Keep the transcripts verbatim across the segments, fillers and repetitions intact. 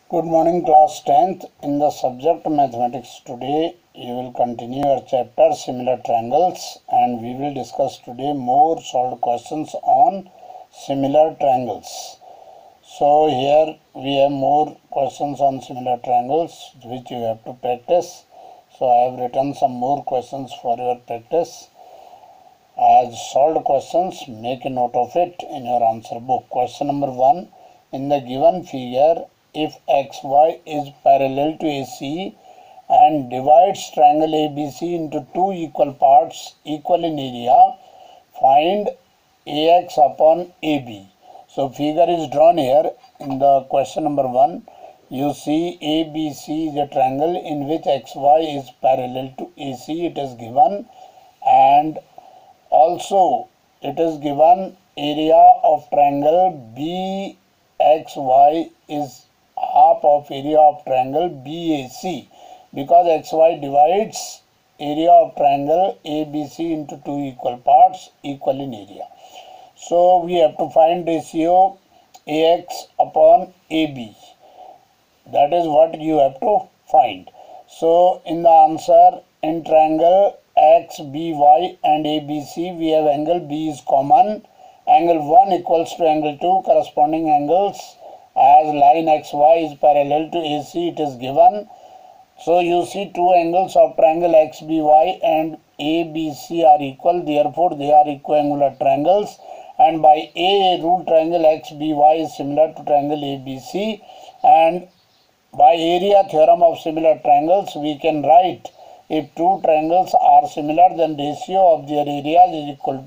Good morning, class tenth. In the subject mathematics today, you will continue your chapter similar triangles, and we will discuss today more solved questions on similar triangles. So here we have more questions on similar triangles which you have to practice. So I have written some more questions for your practice. As solved questions, make a note of it in your answer book. Question number one. In the given figure, if X Y is parallel to A C and divides triangle A B C into two equal parts equal in area, find A X upon A B. So figure is drawn here in the question number one. You see A B C is a triangle in which X Y is parallel to A C. It is given, and also it is given area of triangle B X Y is half of area of triangle B A C, because X Y divides area of triangle A B C into two equal parts equal in area. So we have to find ratio A X upon A B. That is what you have to find. So in the answer, in triangle X B Y and A B C, we have angle B is common. Angle one equals to angle two, corresponding angles. As line X Y is parallel to A C, it is given. So you see two angles of triangle X B Y and A B C are equal, therefore they are equiangular triangles, and by A rule triangle X B Y is similar to triangle A B C, and by area theorem of similar triangles we can write, if two triangles are similar, then ratio of their areas is equal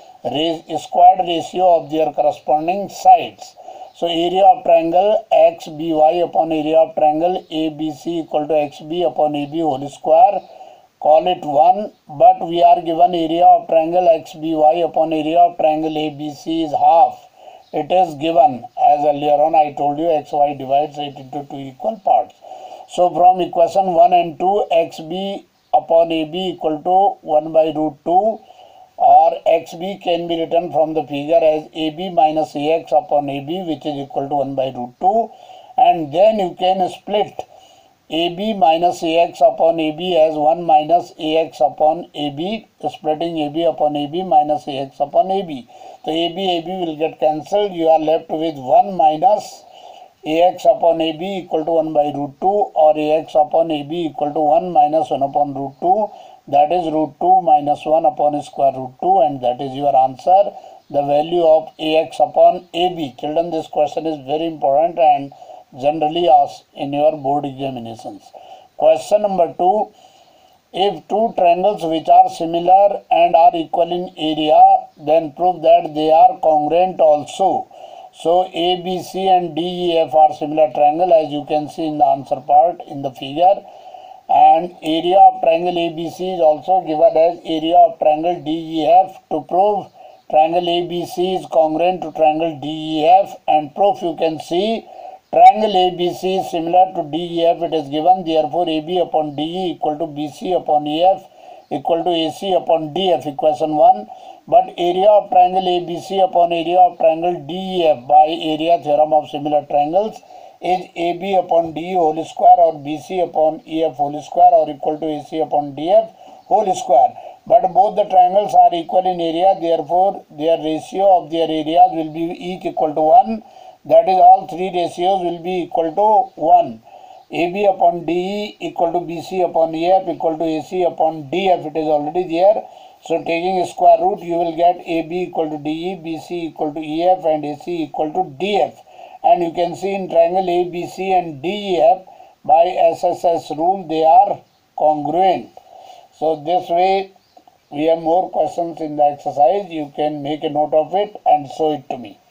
to squared ratio of their corresponding sides. So area of triangle X B Y upon area of triangle A B C equal to X B upon A B whole square. Call it one, but we are given area of triangle X B Y upon area of triangle A B C is half. It is given, as earlier on I told you, X Y divides it into two equal parts. So from equation one and two, X B upon A B equal to one by root two, or X B can be written from the figure as A B minus A X upon A B, which is equal to one by root two, and then you can split A B minus A X upon A B as one minus A X upon A B, splitting A B upon A B minus A X upon A B. So A B, A B will get cancelled. You are left with one minus A X upon A B equal to one by root two, or A X upon A B equal to one minus one upon root two. That is root two minus one upon square root two, and that is your answer, the value of A X upon A B. Children, this question is very important and generally asked in your board examinations. Question number two. If two triangles which are similar and are equal in area, then prove that they are congruent also. So A B C and D E F are similar triangle, as you can see in the answer part in the figure. And area of triangle A B C is also given as area of triangle D E F. To prove triangle A B C is congruent to triangle D E F, and proof you can see triangle A B C is similar to D E F, it is given, therefore A B upon D E equal to B C upon E F equal to A C upon D F, equation one. But area of triangle A B C upon area of triangle D E F by area theorem of similar triangles is A B upon D E whole square, or B C upon E F whole square, or equal to A C upon D F whole square. But both the triangles are equal in area, therefore their ratio of their areas will be each equal to one. That is, all three ratios will be equal to one. A B upon D E equal to B C upon E F equal to A C upon D F. It is already there. So taking square root, you will get A B equal to D E, B C equal to E F, and A C equal to D F. And you can see in triangle A B C and D E F, by S S S rule, they are congruent. So this way we have more questions in the exercise. You can make a note of it and show it to me.